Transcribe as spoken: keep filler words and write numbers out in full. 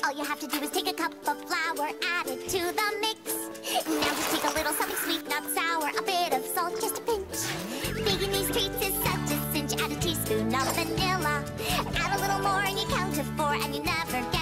All you have to do is take a cup of flour, add it to the mix. Now just take a little something sweet, not sour, a bit of salt, just a pinch. Baking these treats is such a cinch. Add a teaspoon of vanilla, add a little more and you count to four, and you never get